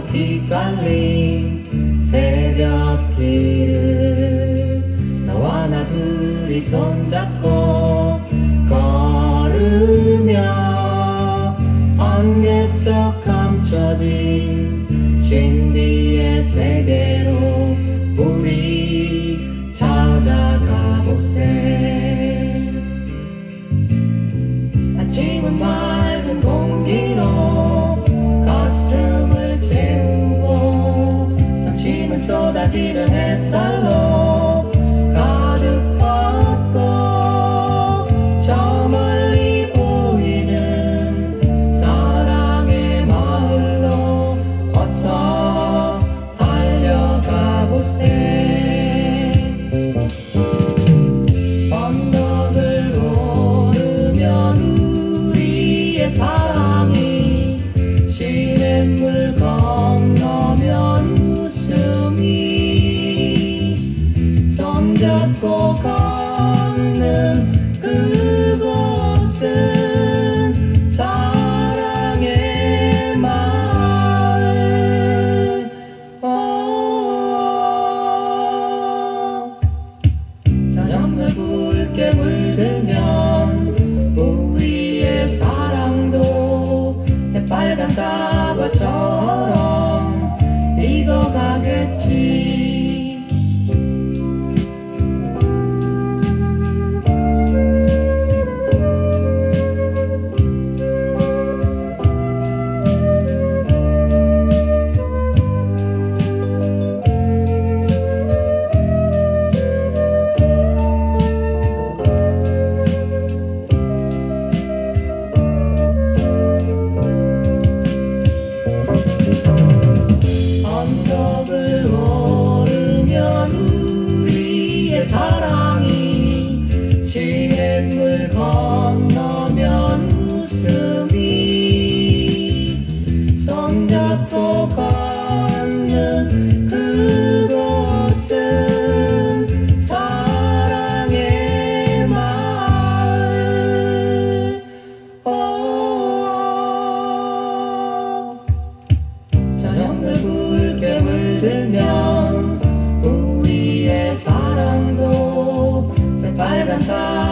높이 깔린 새벽길을 너와 나 둘이 손잡고 걸으며 안개 속 감춰진 신비의 세계로 우리 찾아가보세. 아침은 맑은 공기로 가슴을 채우고 점심은 쏟아지는 햇살로 가득 받고 저 멀리 보이는 사랑의 마을로 어서 달려가보세. 언덕을 오르면 우리의 사랑이 시냇물 건너면 웃음이 손잡고 걷는 그곳은 사랑의 마을. 저녁을 붉게 물들면 우리의 사랑도 새빨간 사과처럼 익어가겠지. 언덕을 오르면 우리의 사랑이 시냇물 건너면 웃음이 손잡고 걷는 그곳은 사랑의 마을. 저녁을 붉게 물들면 우리의 사랑도 새빨간